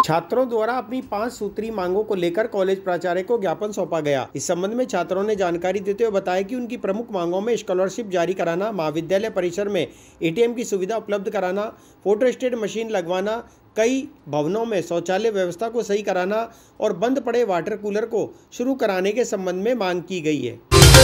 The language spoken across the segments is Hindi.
छात्रों द्वारा अपनी 5 सूत्री मांगों को लेकर कॉलेज प्राचार्य को ज्ञापन सौंपा गया। इस संबंध में छात्रों ने जानकारी देते हुए बताया कि उनकी प्रमुख मांगों में स्कॉलरशिप जारी कराना, महाविद्यालय परिसर में एटीएम की सुविधा उपलब्ध कराना, फोटोस्टेट मशीन लगवाना, कई भवनों में शौचालय व्यवस्था को सही कराना और बंद पड़े वाटर कूलर को शुरू कराने के संबंध में मांग की गई है।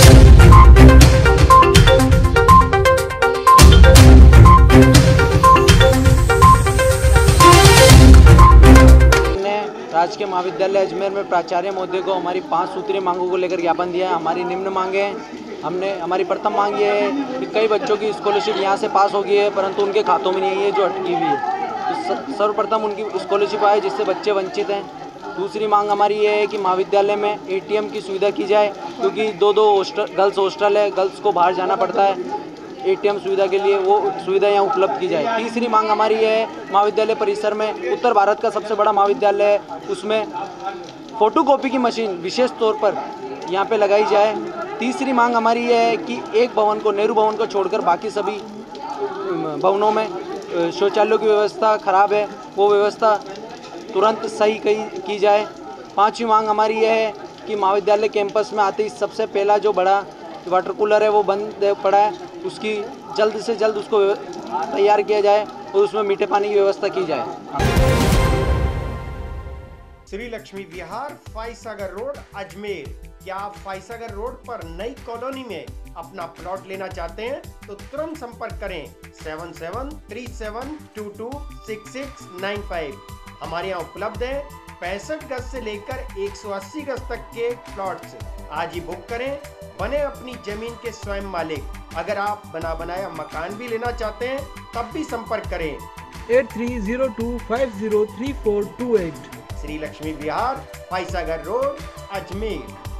राजकीय महाविद्यालय अजमेर में प्राचार्य महोदय को हमारी 5 सूत्रीय मांगों को लेकर ज्ञापन दिया है। हमारी निम्न मांगे हैं। हमारी प्रथम मांग ये है कि कई बच्चों की स्कॉलरशिप यहाँ से पास हो गई है परंतु उनके खातों में नहीं है, जो अटकी हुई है। तो सर्वप्रथम उनकी स्कॉलरशिप आए जिससे बच्चे वंचित हैं। दूसरी मांग हमारी ये है कि महाविद्यालय में एटीएम की सुविधा की जाए, क्योंकि दो गर्ल्स हॉस्टल है, गर्ल्स को बाहर जाना पड़ता है एटीएम सुविधा के लिए, वो सुविधा यहाँ उपलब्ध की जाए। तीसरी मांग हमारी है महाविद्यालय परिसर में, उत्तर भारत का सबसे बड़ा महाविद्यालय है, उसमें फोटोकॉपी की मशीन विशेष तौर पर यहाँ पे लगाई जाए। तीसरी मांग हमारी ये है कि एक भवन को, नेहरू भवन को छोड़कर बाकी सभी भवनों में शौचालयों की व्यवस्था खराब है, वो व्यवस्था तुरंत सही की जाए। पांचवी मांग हमारी ये है कि महाविद्यालय कैंपस में आते ही सबसे पहला जो बड़ा वाटर कूलर है वो बंद पड़ा है, उसकी जल्द से जल्द उसको तैयार किया जाए और उसमें मीठे पानी की व्यवस्था की जाए। श्री लक्ष्मी विहार, फाइसागर रोड, अजमेर। क्या आप फाइसागर रोड पर नई कॉलोनी में अपना प्लॉट लेना चाहते हैं तो तुरंत संपर्क करें 7737226695। हमारे यहाँ उपलब्ध है 65 गज से लेकर 180 गज तक के प्लॉट्स। आज ही बुक करें, बने अपनी जमीन के स्वयं मालिक। अगर आप बना बनाया मकान भी लेना चाहते हैं तब भी संपर्क करें 8302503428। श्री लक्ष्मी विहार, फाइसागर रोड, अजमेर।